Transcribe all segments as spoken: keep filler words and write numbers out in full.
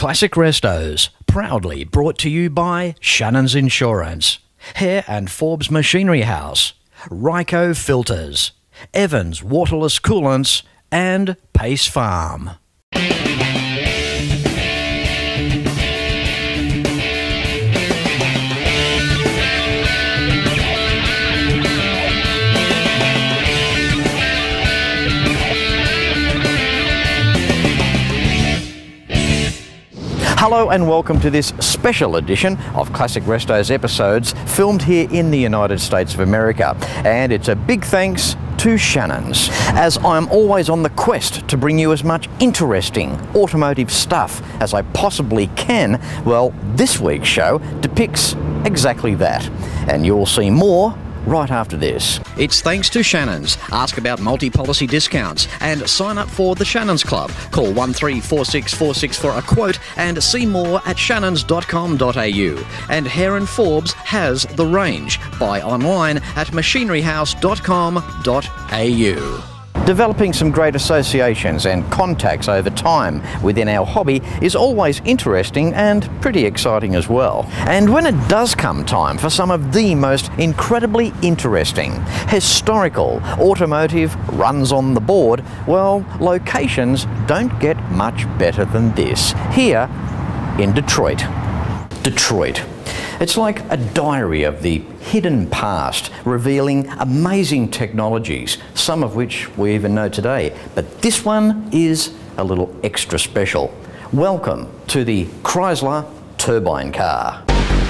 Classic Restos, proudly brought to you by Shannon's Insurance, Hare and Forbes Machinery House, Ryco Filters, Evans Waterless Coolants, and Pace Farm. Hello and welcome to this special edition of Classic Restos episodes filmed here in the United States of America. And it's a big thanks to Shannon's, as I'm always on the quest to bring you as much interesting automotive stuff as I possibly can. Well, this week's show depicts exactly that. And you'll see more right after this. It's thanks to Shannon's. Ask about multi-policy discounts and sign up for the Shannon's Club. Call one three four six four six for a quote and see more at shannons dot com dot a u. And Hare and Forbes has the range. Buy online at machinery house dot com dot a u. Developing some great associations and contacts over time within our hobby is always interesting and pretty exciting as well. And when it does come time for some of the most incredibly interesting, historical automotive runs on the board, well, locations don't get much better than this here in Detroit. Detroit. It's like a diary of the hidden past, revealing amazing technologies, some of which we even know today. But this one is a little extra special. Welcome to the Chrysler turbine car.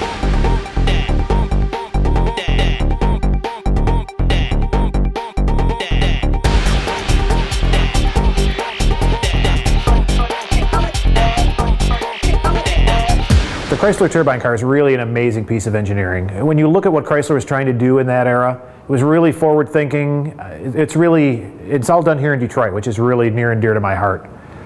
The Chrysler turbine car is really an amazing piece of engineering. When you look at what Chrysler was trying to do in that era, it was really forward thinking. It's really, it's all done here in Detroit, which is really near and dear to my heart.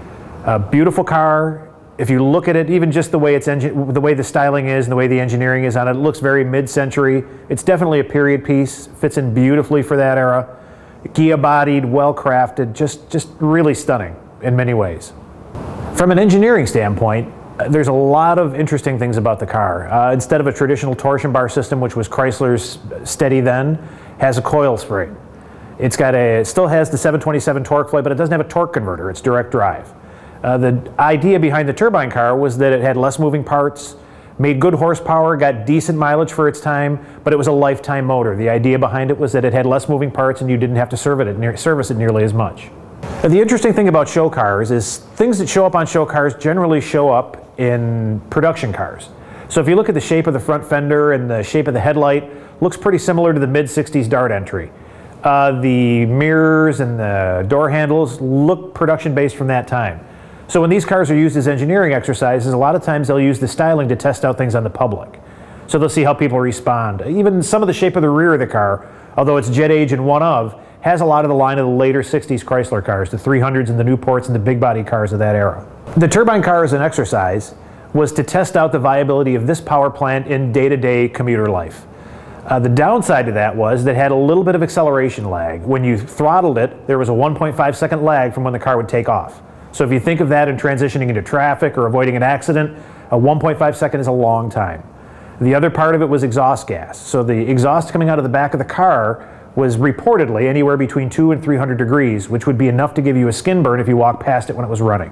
A beautiful car. If you look at it, even just the way it's engine, the way the styling is and the way the engineering is on it, it looks very mid-century. It's definitely a period piece. Fits in beautifully for that era. Ghia-bodied, well-crafted, just, just really stunning in many ways. From an engineering standpoint, there's a lot of interesting things about the car. Uh, instead of a traditional torsion bar system, which was Chrysler's steady then, has a coil spring. It's got a, it still has the seven twenty-seven torque floy, but it doesn't have a torque converter. It's direct drive. Uh, the idea behind the turbine car was that it had less moving parts, made good horsepower, got decent mileage for its time, but it was a lifetime motor. The idea behind it was that it had less moving parts and you didn't have to service it, near, service it nearly as much. Now, the interesting thing about show cars is things that show up on show cars generally show up in production cars. So if you look at the shape of the front fender and the shape of the headlight, looks pretty similar to the mid sixties Dart entry. Uh, the mirrors and the door handles look production based from that time. So when these cars are used as engineering exercises, a lot of times they'll use the styling to test out things on the public. So they'll see how people respond. Even some of the shape of the rear of the car, although it's jet age and one of, has a lot of the line of the later sixties Chrysler cars, the three hundreds and the Newports and the big body cars of that era. The turbine car as an exercise was to test out the viability of this power plant in day-to-day commuter life. Uh, the downside to that was that it had a little bit of acceleration lag. When you throttled it, there was a one point five second lag from when the car would take off. So if you think of that in transitioning into traffic or avoiding an accident, a one point five second is a long time. The other part of it was exhaust gas. So the exhaust coming out of the back of the car was reportedly anywhere between two and three hundred degrees, which would be enough to give you a skin burn if you walked past it when it was running.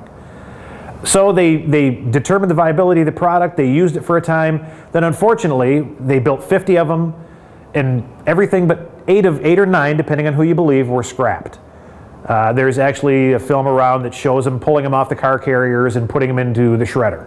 So they, they determined the viability of the product, they used it for a time, then unfortunately they built fifty of them, and everything but eight of eight or nine, depending on who you believe, were scrapped. Uh, there's actually a film around that shows them pulling them off the car carriers and putting them into the shredder.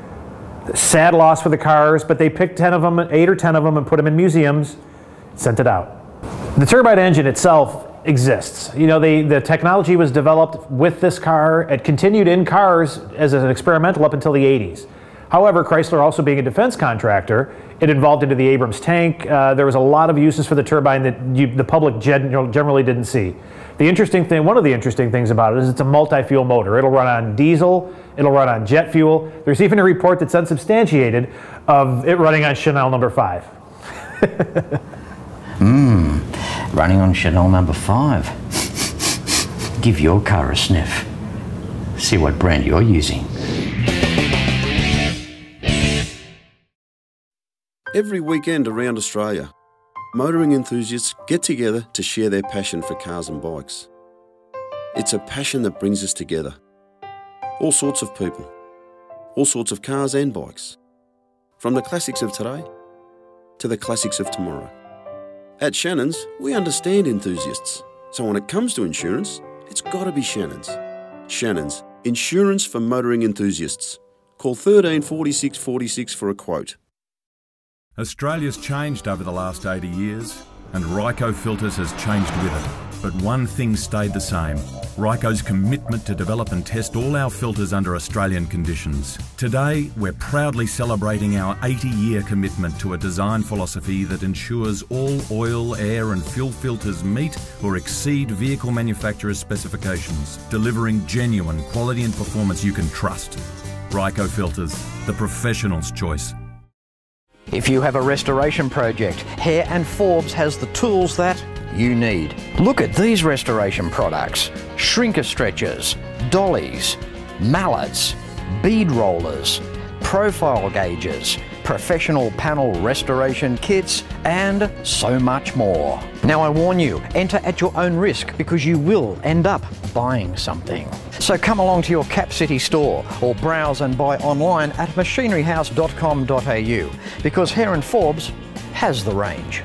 Sad loss for the cars, but they picked ten of them, eight or ten of them, and put them in museums, sent it out. The turbine engine itself exists. You know, the, the technology was developed with this car. It continued in cars as an experimental up until the eighties. However, Chrysler also being a defense contractor, it evolved into the Abrams tank. Uh, there was a lot of uses for the turbine that you, the public gen generally didn't see. The interesting thing, one of the interesting things about it is it's a multi-fuel motor. It'll run on diesel, it'll run on jet fuel. There's even a report that's unsubstantiated of it running on Chanel number five. Mmm, running on Chanel number five. Give your car a sniff. See what brand you're using. Every weekend around Australia, motoring enthusiasts get together to share their passion for cars and bikes. It's a passion that brings us together. All sorts of people, all sorts of cars and bikes, from the classics of today to the classics of tomorrow. At Shannons, we understand enthusiasts, so when it comes to insurance, it's got to be Shannons. Shannons, insurance for motoring enthusiasts. Call thirteen forty-six forty-six for a quote. Australia's changed over the last eighty years, and Ryco Filters has changed with it. But one thing stayed the same: Ryco's commitment to develop and test all our filters under Australian conditions. Today, we're proudly celebrating our eighty-year commitment to a design philosophy that ensures all oil, air and fuel filters meet or exceed vehicle manufacturers' specifications, delivering genuine quality and performance you can trust. Ryco Filters, the professional's choice. If you have a restoration project, Hare and Forbes has the tools that you need. Look at these restoration products: shrinker stretchers, dollies, mallets, bead rollers, profile gauges, professional panel restoration kits, and so much more. Now I warn you, enter at your own risk because you will end up buying something. So come along to your Cap City store or browse and buy online at machinery house dot com dot a u because Hare and Forbes has the range.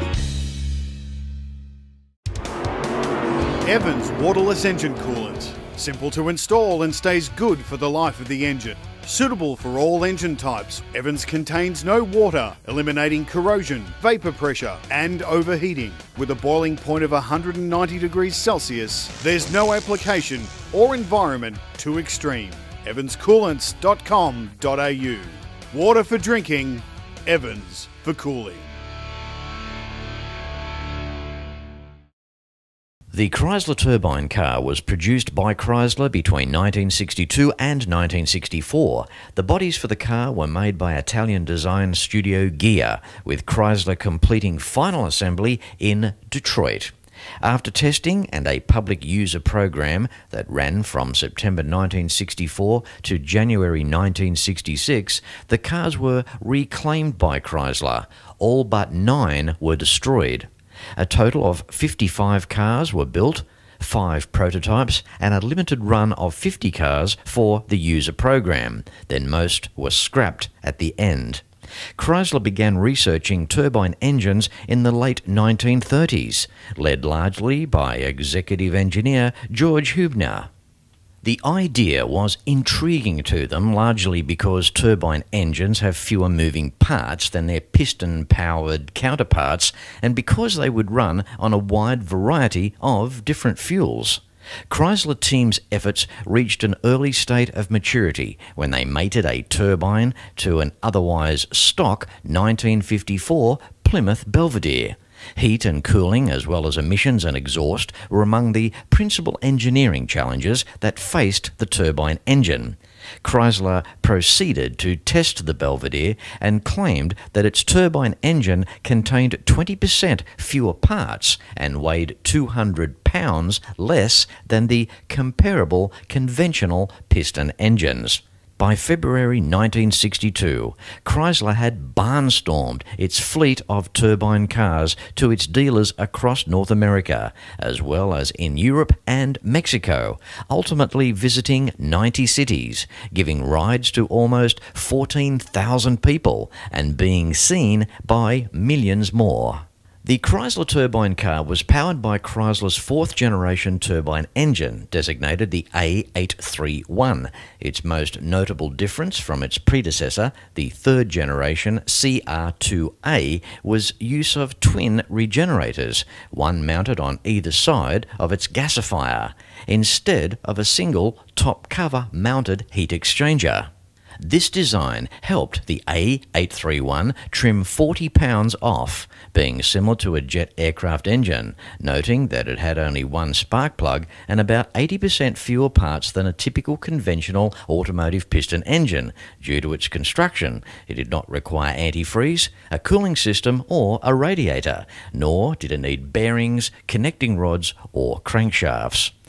Evans waterless engine coolant. Simple to install and stays good for the life of the engine. Suitable for all engine types, Evans contains no water, eliminating corrosion, vapour pressure and overheating. With a boiling point of one hundred ninety degrees Celsius, there's no application or environment too extreme. evans coolants dot com dot a u. Water for drinking, Evans for cooling. The Chrysler turbine car was produced by Chrysler between nineteen sixty-two and nineteen sixty-four. The bodies for the car were made by Italian design studio Ghia, with Chrysler completing final assembly in Detroit. After testing and a public user program that ran from September nineteen sixty-four to January nineteen sixty-six, the cars were reclaimed by Chrysler. All but nine were destroyed. A total of fifty-five cars were built, five prototypes, and a limited run of fifty cars for the user program. Then most were scrapped at the end. Chrysler began researching turbine engines in the late nineteen thirties, led largely by executive engineer George Hübner. The idea was intriguing to them, largely because turbine engines have fewer moving parts than their piston-powered counterparts, and because they would run on a wide variety of different fuels. Chrysler team's efforts reached an early state of maturity when they mated a turbine to an otherwise stock nineteen fifty-four Plymouth Belvedere. Heat and cooling, as well as emissions and exhaust, were among the principal engineering challenges that faced the turbine engine. Chrysler proceeded to test the Belvedere and claimed that its turbine engine contained twenty percent fewer parts and weighed two hundred pounds less than the comparable conventional piston engines. By February nineteen sixty-two, Chrysler had barnstormed its fleet of turbine cars to its dealers across North America, as well as in Europe and Mexico, ultimately visiting ninety cities, giving rides to almost fourteen thousand people, and being seen by millions more. The Chrysler turbine car was powered by Chrysler's fourth-generation turbine engine, designated the A eight thirty-one. Its most notable difference from its predecessor, the third-generation C R two A, was use of twin regenerators, one mounted on either side of its gasifier, instead of a single top-cover mounted heat exchanger. This design helped the A eight thirty-one trim forty pounds off, being similar to a jet aircraft engine, noting that it had only one spark plug and about eighty percent fewer parts than a typical conventional automotive piston engine. Due to its construction, it did not require antifreeze, a cooling system or a radiator, nor did it need bearings, connecting rods or crankshafts.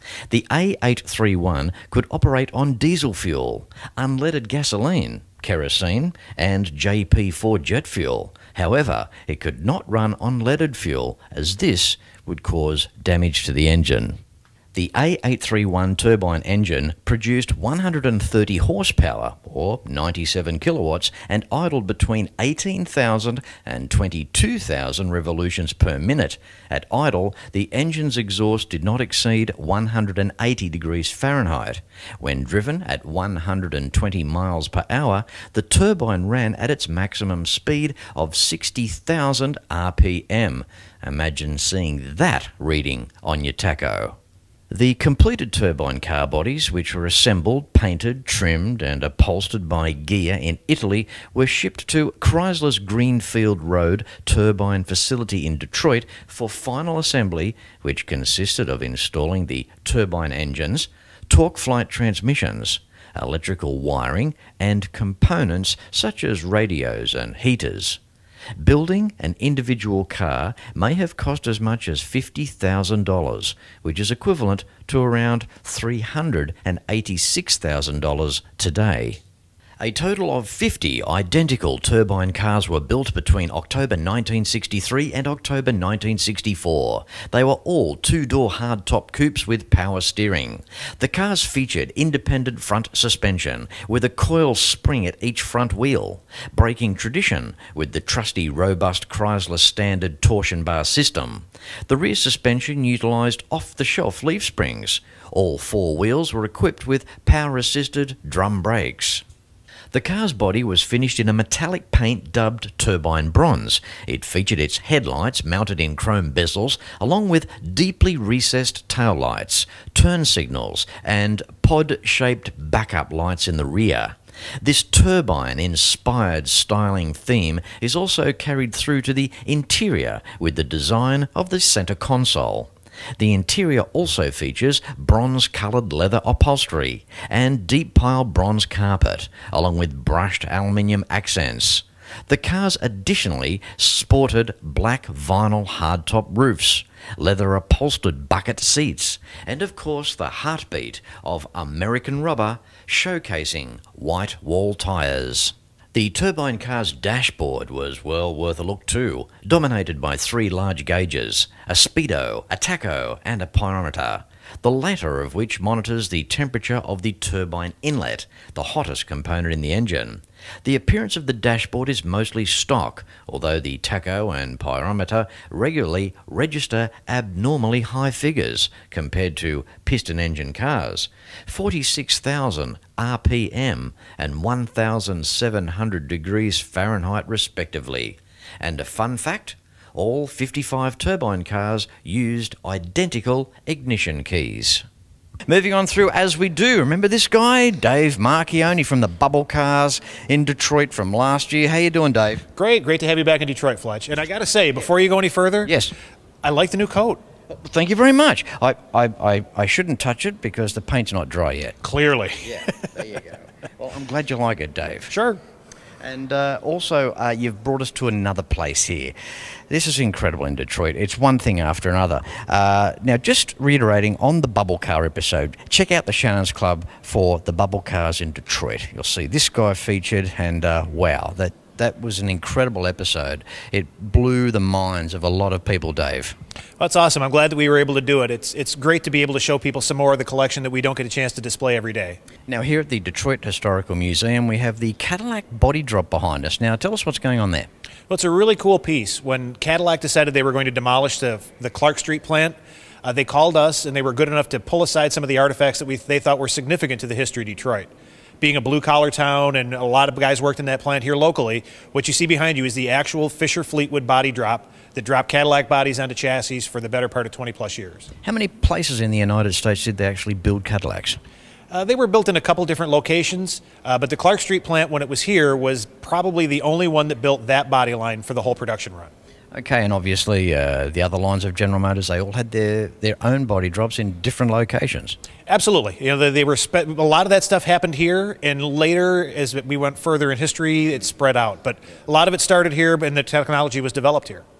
The A eight thirty-one could operate on diesel fuel, unleaded gasoline, kerosene and J P four jet fuel. However, it could not run on leaded fuel, as this would cause damage to the engine. The A eight thirty-one turbine engine produced one hundred thirty horsepower, or ninety-seven kilowatts, and idled between eighteen thousand and twenty-two thousand revolutions per minute. At idle, the engine's exhaust did not exceed one hundred eighty degrees Fahrenheit. When driven at one hundred twenty miles per hour, the turbine ran at its maximum speed of sixty thousand R P M. Imagine seeing that reading on your tacho. The completed turbine car bodies, which were assembled, painted, trimmed and upholstered by Ghia in Italy, were shipped to Chrysler's Greenfield Road turbine facility in Detroit for final assembly, which consisted of installing the turbine engines, torque flight transmissions, electrical wiring and components such as radios and heaters. Building an individual car may have cost as much as fifty thousand dollars, which is equivalent to around three hundred eighty-six thousand dollars today. A total of fifty identical turbine cars were built between October nineteen sixty-three and October nineteen sixty-four. They were all two-door hardtop coupes with power steering. The cars featured independent front suspension with a coil spring at each front wheel, breaking tradition with the trusty robust Chrysler standard torsion bar system. The rear suspension utilised off-the-shelf leaf springs. All four wheels were equipped with power-assisted drum brakes. The car's body was finished in a metallic paint dubbed turbine bronze. It featured its headlights mounted in chrome bezels, along with deeply recessed taillights, turn signals, and pod-shaped backup lights in the rear. This turbine-inspired styling theme is also carried through to the interior with the design of the centre console. The interior also features bronze-coloured leather upholstery and deep-pile bronze carpet, along with brushed aluminium accents. The cars additionally sported black vinyl hardtop roofs, leather-upholstered bucket seats, and of course the heartbeat of American rubber showcasing white wall tyres. The turbine car's dashboard was well worth a look too, dominated by three large gauges, a speedo, a tacho and a pyrometer, the latter of which monitors the temperature of the turbine inlet, the hottest component in the engine. The appearance of the dashboard is mostly stock, although the tacho and pyrometer regularly register abnormally high figures compared to piston engine cars, forty-six thousand R P M and one thousand seven hundred degrees Fahrenheit respectively. And a fun fact, all fifty-five turbine cars used identical ignition keys. Moving on through as we do, remember this guy, Dave Marchione from the Bubble Cars in Detroit from last year. How you doing, Dave? Great, great to have you back in Detroit, Fletch. And I got to say, before you go any further, yes, I like the new coat. Thank you very much. I, I, I, I shouldn't touch it because the paint's not dry yet. Clearly. Yeah, there you go. Well, I'm glad you like it, Dave. Sure. And uh, also, uh, you've brought us to another place here. This is incredible in Detroit. It's one thing after another. Uh, now, just reiterating on the Bubble Car episode, check out the Shannon's Club for the Bubble Cars in Detroit. You'll see this guy featured, and uh, wow, that, that was an incredible episode. It blew the minds of a lot of people, Dave. Well, that's awesome. I'm glad that we were able to do it. It's, it's great to be able to show people some more of the collection that we don't get a chance to display every day. Now, here at the Detroit Historical Museum, we have the Cadillac body drop behind us. Now, tell us what's going on there. Well, it's a really cool piece. When Cadillac decided they were going to demolish the, the Clark Street plant, uh, they called us, and they were good enough to pull aside some of the artifacts that we, they thought were significant to the history of Detroit. Being a blue-collar town, and a lot of guys worked in that plant here locally, what you see behind you is the actual Fisher Fleetwood body drop that dropped Cadillac bodies onto chassis for the better part of twenty plus years. How many places in the United States did they actually build Cadillacs? Uh, they were built in a couple different locations, uh, but the Clark Street plant, when it was here, was probably the only one that built that body line for the whole production run. Okay, and obviously uh, the other lines of General Motors, they all had their, their own body drops in different locations. Absolutely. You know, they, they were spe- a lot of that stuff happened here, and later, as we went further in history, it spread out. But a lot of it started here, and the technology was developed here.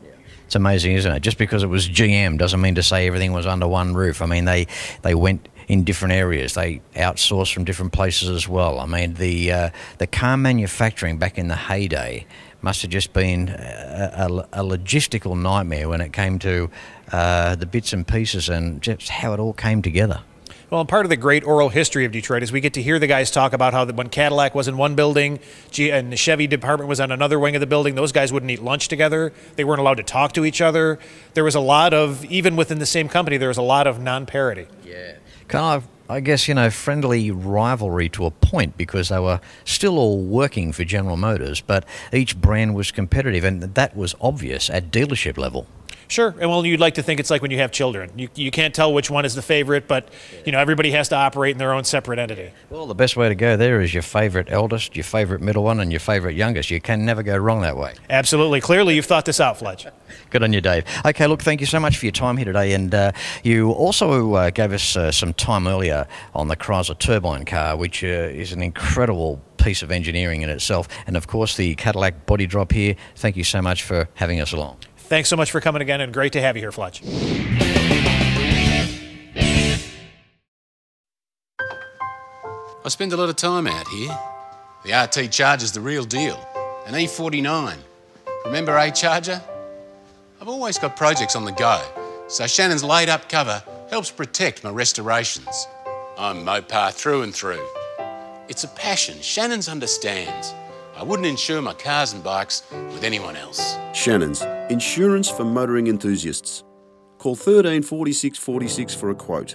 It's amazing, isn't it? Just because it was G M doesn't mean to say everything was under one roof. I mean, they they went in different areas. They outsourced from different places as well. I mean, the uh, the car manufacturing back in the heyday must have just been a, a, a logistical nightmare when it came to uh, the bits and pieces and just how it all came together. Well, and part of the great oral history of Detroit is we get to hear the guys talk about how that when Cadillac was in one building and the Chevy department was on another wing of the building, those guys wouldn't eat lunch together. They weren't allowed to talk to each other. There was a lot of, even within the same company, there was a lot of non-parity. Yeah. Kind of, I guess, you know, friendly rivalry to a point, because they were still all working for General Motors, but each brand was competitive, and that was obvious at dealership level. Sure, and well, you'd like to think it's like when you have children. You, you can't tell which one is the favorite, but you know, everybody has to operate in their own separate entity. Well, the best way to go there is your favorite eldest, your favorite middle one, and your favorite youngest. You can never go wrong that way. Absolutely. Clearly, you've thought this out, Fletch. Good on you, Dave. Okay, look, thank you so much for your time here today, and uh, you also uh, gave us uh, some time earlier on the Chrysler turbine car, which uh, is an incredible piece of engineering in itself, and of course the Cadillac body drop here. Thank you so much for having us along. Thanks so much for coming again, and great to have you here, Fletch. I spend a lot of time out here. The R T Charger's the real deal. An E forty-nine. Remember A-Charger? I've always got projects on the go, so Shannon's laid-up cover helps protect my restorations. I'm Mopar through and through. It's a passion Shannon's understands. I wouldn't insure my cars and bikes with anyone else. Shannon's, insurance for motoring enthusiasts. Call thirteen forty-six forty-six for a quote.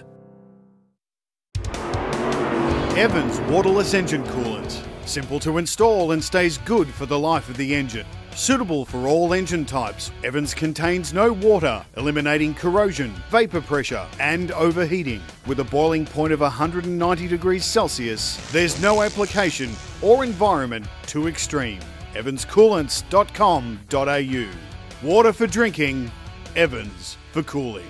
Evans waterless engine coolant. Simple to install and stays good for the life of the engine. Suitable for all engine types, Evans contains no water, eliminating corrosion, vapour pressure and overheating. With a boiling point of one hundred ninety degrees Celsius, there's no application or environment too extreme. evans coolants dot com dot a u. Water for drinking, Evans for cooling.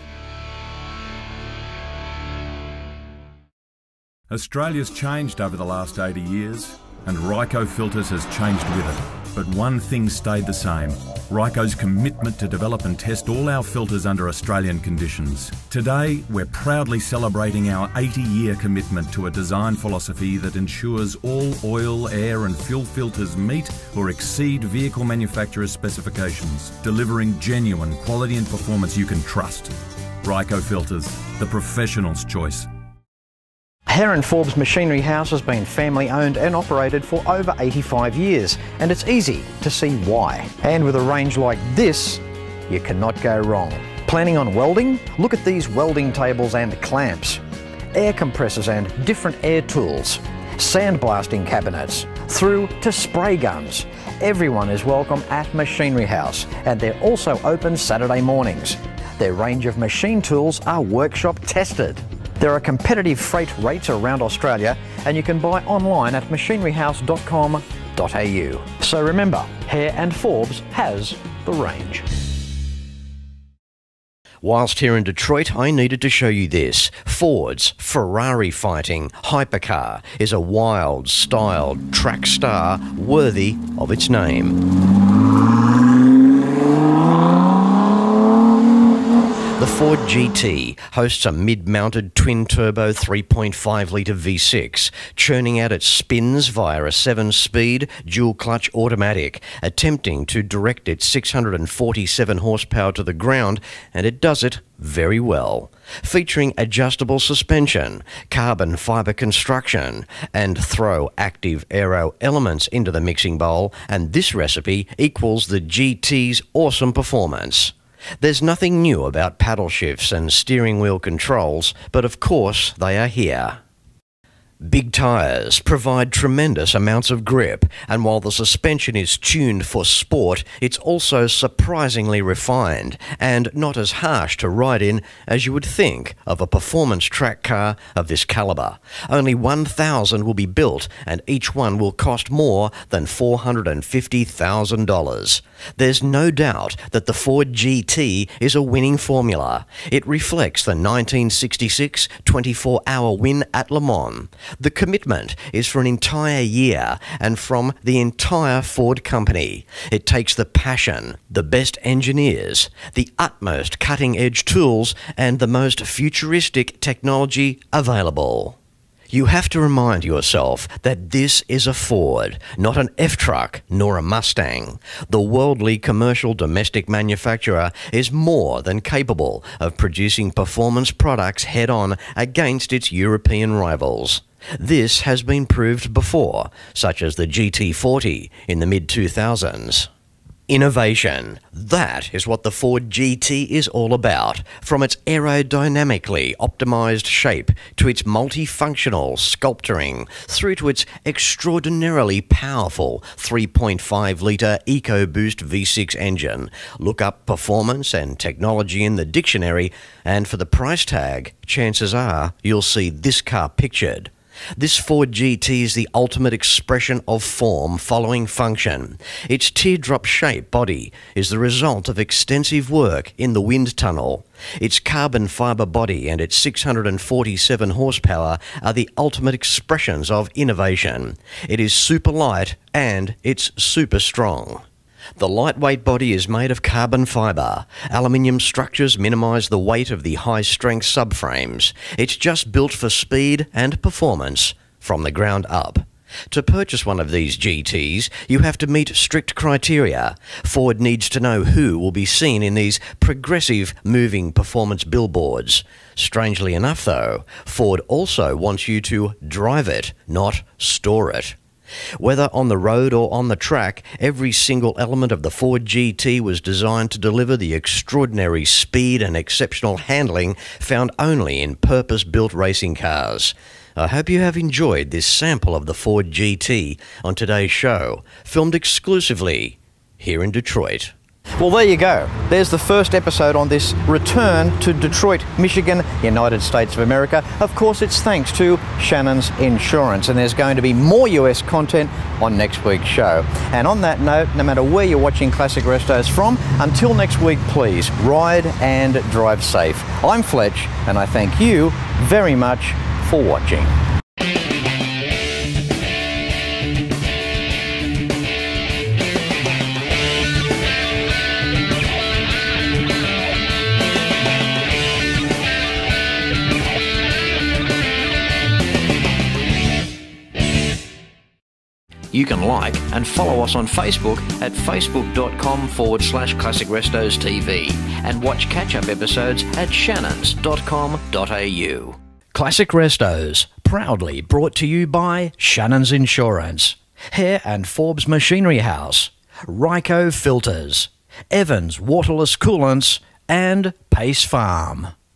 Australia's changed over the last eighty years, and Ryco Filters has changed with it. But one thing stayed the same: Ryco's commitment to develop and test all our filters under Australian conditions. Today, we're proudly celebrating our eighty year commitment to a design philosophy that ensures all oil, air and fuel filters meet or exceed vehicle manufacturers' specifications, delivering genuine quality and performance you can trust. Ryco Filters, the professional's choice. Hare and Forbes Machinery House has been family owned and operated for over eighty-five years, and it's easy to see why. And with a range like this, you cannot go wrong. Planning on welding? Look at these welding tables and clamps, air compressors and different air tools, sandblasting cabinets, through to spray guns. Everyone is welcome at Machinery House, and they're also open Saturday mornings. Their range of machine tools are workshop tested. There are competitive freight rates around Australia, and you can buy online at machinery house dot com dot a u. So remember, Hare and Forbes has the range. Whilst here in Detroit, I needed to show you this. Ford's Ferrari fighting hypercar is a wild, styled track star worthy of its name. The Ford G T hosts a mid-mounted twin-turbo three point five litre V six, churning out its spins via a seven-speed dual-clutch automatic, attempting to direct its six hundred forty-seven horsepower to the ground, and it does it very well. Featuring adjustable suspension, carbon fibre construction, and throw active aero elements into the mixing bowl, and this recipe equals the G T's awesome performance. There's nothing new about paddle shifts and steering wheel controls, but of course they are here. Big tyres provide tremendous amounts of grip, and while the suspension is tuned for sport, it's also surprisingly refined and not as harsh to ride in as you would think of a performance track car of this calibre. Only one thousand will be built, and each one will cost more than four hundred fifty thousand dollars. There's no doubt that the Ford G T is a winning formula. It reflects the nineteen sixty-six twenty-four hour win at Le Mans. The commitment is for an entire year and from the entire Ford company. It takes the passion, the best engineers, the utmost cutting-edge tools and the most futuristic technology available. You have to remind yourself that this is a Ford, not an F-Truck nor a Mustang. The worldly commercial domestic manufacturer is more than capable of producing performance products head-on against its European rivals. This has been proved before, such as the G T forty in the mid two thousands. Innovation. That is what the Ford G T is all about, from its aerodynamically optimised shape to its multifunctional sculpturing, through to its extraordinarily powerful three point five litre EcoBoost V six engine. Look up performance and technology in the dictionary, and for the price tag, chances are you'll see this car pictured. This Ford G T is the ultimate expression of form following function. Its teardrop-shaped body is the result of extensive work in the wind tunnel. Its carbon fibre body and its six hundred forty-seven horsepower are the ultimate expressions of innovation. It is super light and it's super strong. The lightweight body is made of carbon fibre. Aluminium structures minimise the weight of the high-strength subframes. It's just built for speed and performance from the ground up. To purchase one of these G Ts, you have to meet strict criteria. Ford needs to know who will be seen in these progressive moving performance billboards. Strangely enough, though, Ford also wants you to drive it, not store it. Whether on the road or on the track, every single element of the Ford G T was designed to deliver the extraordinary speed and exceptional handling found only in purpose-built racing cars. I hope you have enjoyed this sample of the Ford G T on today's show, filmed exclusively here in Detroit. Well, there you go. There's the first episode on this return to Detroit, Michigan, United States of America. Of course, it's thanks to Shannon's Insurance, and there's going to be more U S content on next week's show. And on that note, no matter where you're watching Classic Restos from, until next week, please ride and drive safe. I'm Fletch, and I thank you very much for watching. You can like and follow us on Facebook at facebook.com forward slash Classic Restos TV and watch catch-up episodes at shannons dot com dot a u. Classic Restos, proudly brought to you by Shannon's Insurance, Hare and Forbes Machinery House, Ryco Filters, Evans Waterless Coolants, and Pace Farm.